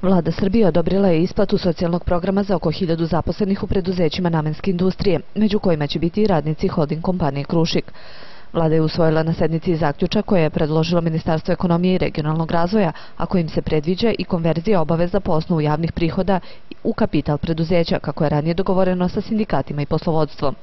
Vlada Srbije odobrila je isplatu socijalnog programa za oko 1000 zaposlenih u preduzećima namenske industrije, među kojima će biti i radnici holding kompanije Krušik. Vlada je usvojila na sednici zaključak koje je predložilo Ministarstvo ekonomije i regionalnog razvoja, a kojim se predviđa i konverzija obaveza po osnovu javnih prihoda u kapital preduzeća, kako je ranije dogovoreno sa sindikatima i poslovodstvom.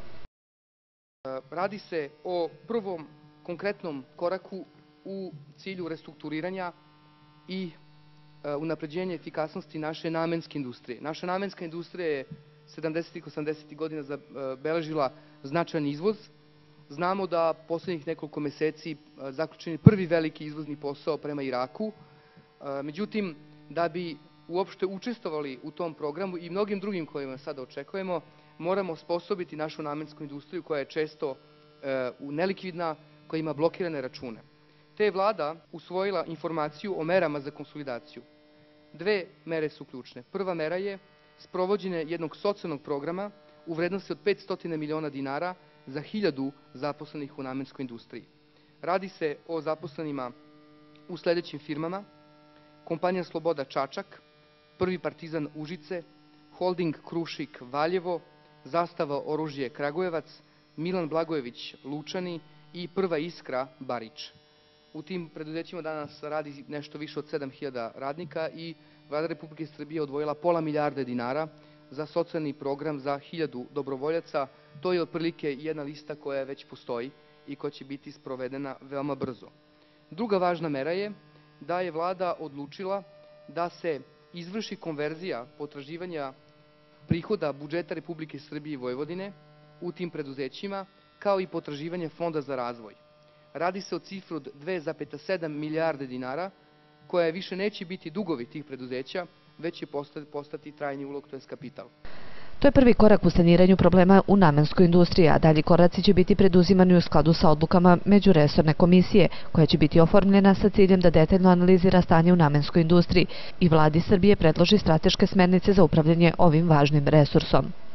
Radi se o prvom konkretnom koraku u cilju restrukturiranja i unapređenje efikasnosti naše namenske industrije. Naša namenska industrija je 70. i 80. godina zabeležila značajan izvoz. Znamo da poslednjih nekoliko meseci zaključen je prvi veliki izvozni posao prema Iraku. Međutim, da bi uopšte učestvovali u tom programu i mnogim drugim kojima sada očekujemo, moramo osposobiti našu namensku industriju koja je često nelikvidna, koja ima blokirane račune. Te je Vlada usvojila informaciju o merama za konsolidaciju. Dve mere su ključne. Prva mera je sprovođenje jednog socijalnog programa u vrednosti od 500 miliona dinara za 1000 zaposlenih u namenskoj industriji. Radi se o zaposlenima u sledećim firmama: kompanija Sloboda Čačak, Prvi Partizan Užice, Holding Krušik Valjevo, Zastava oružje Kragujevac, Milan Blagojević Lučani i Prva Iskra Barič. U tim preduzećima danas radi nešto više od 7000 radnika i Vlada Republike Srbije odvojila pola milijarde dinara za socijalni program za 1000 dobrovoljaca. To je otprilike jedna lista koja već postoji i koja će biti sprovedena veoma brzo. Druga važna mera je da je Vlada odlučila da se izvrši konverzija potraživanja prihoda budžeta Republike Srbije i Vojvodine u tim preduzećima, kao i potraživanje Fonda za razvoj. Radi se o cifru od 2,7 milijarde dinara, koja više neće biti dugovi tih preduzeća, već će postati trajni ulog, to je kapital. To je prvi korak u saniranju problema u namenskoj industriji, a dalji koraci će biti preduzimani u skladu sa odlukama međuresorne komisije, koja će biti oformljena sa ciljem da detaljno analizira stanje u namenskoj industriji i Vladi Srbije predloži strateške smernice za upravljanje ovim važnim resursom.